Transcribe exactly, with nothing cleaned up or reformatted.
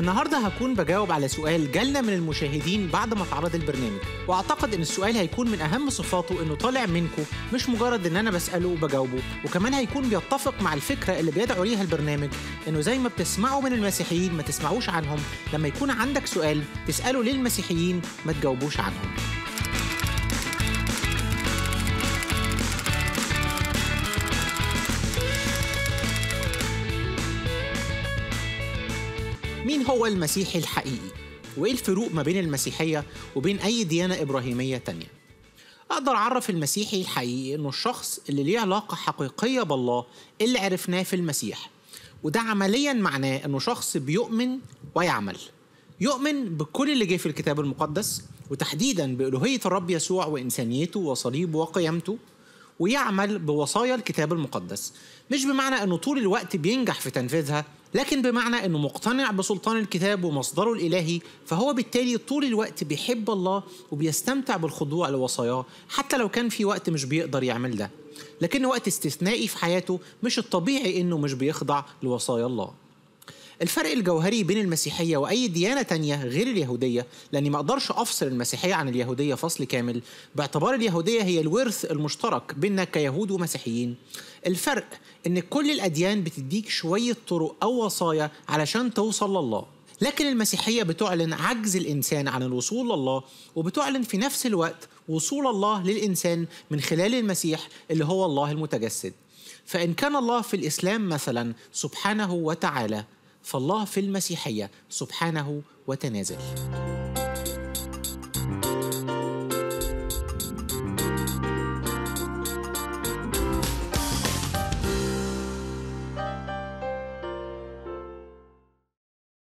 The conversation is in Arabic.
النهارده هكون بجاوب على سؤال جالنا من المشاهدين بعد ما اتعرض البرنامج، واعتقد ان السؤال هيكون من اهم صفاته انه طالع منكم، مش مجرد ان انا بساله وبجاوبه، وكمان هيكون بيتفق مع الفكره اللي بيدعو ليها البرنامج، انه زي ما بتسمعوا من المسيحيين ما تسمعوش عنهم، لما يكون عندك سؤال تساله للمسيحيين ما تجاوبوش عنهم. مين هو المسيحي الحقيقي؟ وإيه الفروق ما بين المسيحية وبين أي ديانة إبراهيمية تانية؟ أقدر أعرف المسيحي الحقيقي إنه الشخص اللي ليه علاقة حقيقية بالله اللي عرفناه في المسيح، وده عملياً معناه إنه شخص بيؤمن ويعمل. يؤمن بكل اللي جه في الكتاب المقدس، وتحديداً بإلوهية الرب يسوع وإنسانيته وصليبه وقيامته، ويعمل بوصايا الكتاب المقدس، مش بمعنى أنه طول الوقت بينجح في تنفيذها، لكن بمعنى أنه مقتنع بسلطان الكتاب ومصدره الإلهي، فهو بالتالي طول الوقت بيحب الله وبيستمتع بالخضوع لوصاياه، حتى لو كان في وقت مش بيقدر يعمل ده، لكن وقت استثنائي في حياته، مش الطبيعي أنه مش بيخضع لوصايا الله. الفرق الجوهري بين المسيحية وأي ديانة تانية غير اليهودية، لأني ما أقدرش أفصل المسيحية عن اليهودية فصل كامل، باعتبار اليهودية هي الورث المشترك بيننا كيهود ومسيحيين. الفرق إن كل الأديان بتديك شوية طرق أو وصايا علشان توصل لله، لكن المسيحية بتعلن عجز الإنسان عن الوصول لله، وبتعلن في نفس الوقت وصول الله للإنسان من خلال المسيح اللي هو الله المتجسد. فإن كان الله في الإسلام مثلا سبحانه وتعالى، فالله في المسيحية سبحانه وتنازل.